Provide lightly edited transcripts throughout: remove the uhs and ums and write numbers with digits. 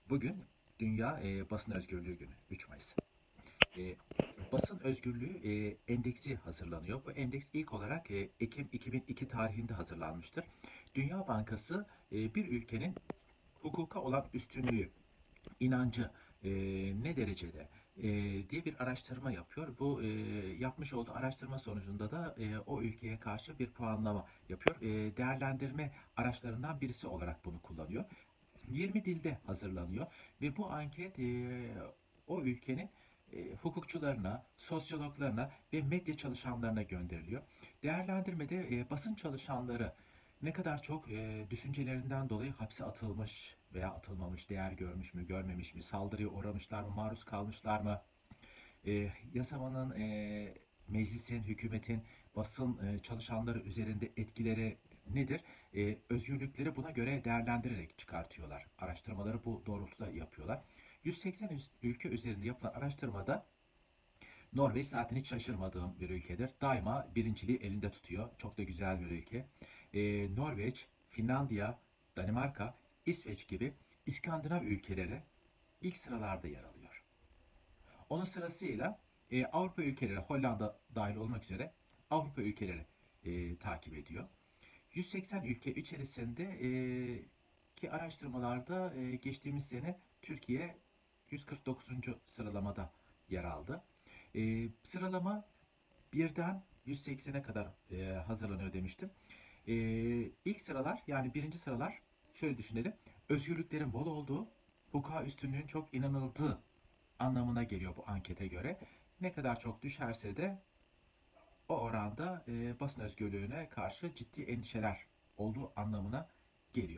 Bugün Dünya Basın Özgürlüğü Günü, 3 Mayıs. E, Basın Özgürlüğü Endeksi hazırlanıyor. Bu endeks ilk olarak Ekim 2002 tarihinde hazırlanmıştır. Dünya Bankası bir ülkenin hukuka olan üstünlüğü, inancı ne derecede diye bir araştırma yapıyor. Bu yapmış olduğu araştırma sonucunda da o ülkeye karşı bir puanlama yapıyor. Değerlendirme araçlarından birisi olarak bunu kullanıyor. 20 dilde hazırlanıyor ve bu anket o ülkenin hukukçularına, sosyologlarına ve medya çalışanlarına gönderiliyor. Değerlendirmede basın çalışanları ne kadar çok düşüncelerinden dolayı hapse atılmış veya atılmamış, değer görmüş mü, görmemiş mi, saldırıya uğramışlar mı, maruz kalmışlar mı, yasamanın, meclisin, hükümetin basın çalışanları üzerinde etkileri nedir? Özgürlükleri buna göre değerlendirerek çıkartıyorlar. Araştırmaları bu doğrultuda yapıyorlar. 180 ülke üzerinde yapılan araştırmada Norveç zaten hiç şaşırmadığım bir ülkedir. Daima birinciliği elinde tutuyor. Çok da güzel bir ülke. Norveç, Finlandiya, Danimarka, İsveç gibi İskandinav ülkeleri ilk sıralarda yer alıyor. Onun sırasıyla Avrupa ülkeleri, Hollanda dahil olmak üzere Avrupa ülkeleri takip ediyor. 180 ülke içerisinde ki araştırmalarda geçtiğimiz sene Türkiye 149. sıralamada yer aldı. Sıralama birden 180'e kadar hazırlanıyor demiştim. E, ilk sıralar, yani birinci sıralar, şöyle düşünelim. Özgürlüklerin bol olduğu, hukuka üstünlüğün çok inanıldığı anlamına geliyor bu ankete göre. Ne kadar çok düşerse de o oranda basın özgürlüğüne karşı ciddi endişeler olduğu anlamına geliyor.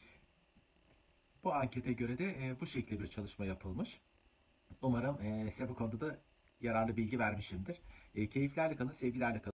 Bu ankete göre de bu şekilde bir çalışma yapılmış. Umarım size bu konuda da yararlı bilgi vermişimdir. Keyiflerle kalın, sevgilerle kalın.